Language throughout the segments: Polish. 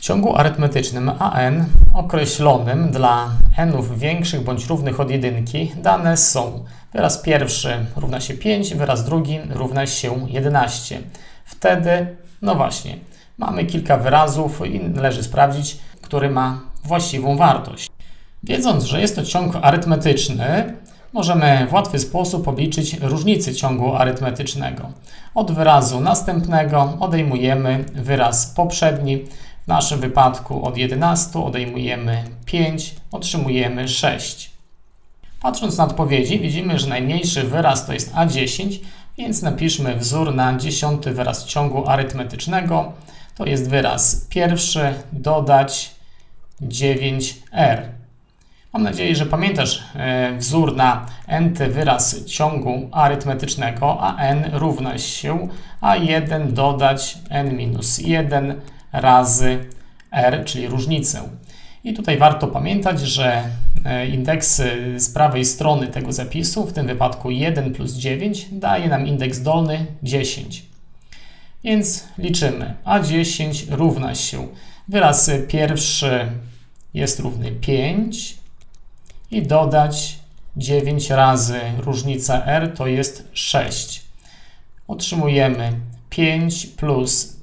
ciągu arytmetycznym AN określonym dla nów większych bądź równych od jedynki dane są: wyraz pierwszy równa się 5, wyraz drugi równa się 11. Wtedy, no właśnie, mamy kilka wyrazów i należy sprawdzić, który ma właściwą wartość. Wiedząc, że jest to ciąg arytmetyczny, możemy w łatwy sposób obliczyć różnicy ciągu arytmetycznego. Od wyrazu następnego odejmujemy wyraz poprzedni. W naszym wypadku od 11 odejmujemy 5, otrzymujemy 6. Patrząc na odpowiedzi, widzimy, że najmniejszy wyraz to jest A10, więc napiszmy wzór na 10. wyraz ciągu arytmetycznego. To jest wyraz pierwszy dodać 9R. Mam nadzieję, że pamiętasz wzór na n-ty wyraz ciągu arytmetycznego, a n równa się a1 dodać n-1 razy r, czyli różnicę. I tutaj warto pamiętać, że indeksy z prawej strony tego zapisu, w tym wypadku 1 plus 9, daje nam indeks dolny 10. Więc liczymy. A10 równa się. Wyraz pierwszy jest równy 5 i dodać 9 razy różnica r to jest 6. Otrzymujemy 5 plus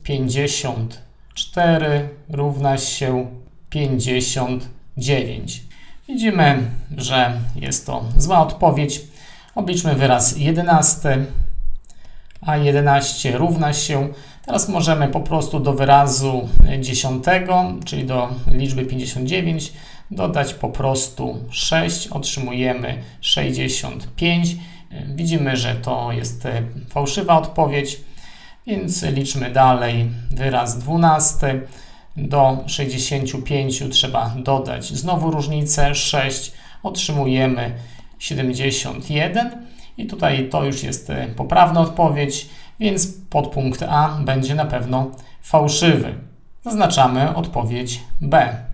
54 równa się 59. Widzimy, że jest to zła odpowiedź. Obliczmy wyraz 11, a 11 równa się. Teraz możemy po prostu do wyrazu 10, czyli do liczby 59, dodać po prostu 6. Otrzymujemy 65. Widzimy, że to jest fałszywa odpowiedź, więc liczmy dalej. Wyraz 12. Do 65 trzeba dodać znowu różnicę 6. Otrzymujemy 71. I tutaj to już jest poprawna odpowiedź, więc podpunkt A będzie na pewno fałszywy. Zaznaczamy odpowiedź B.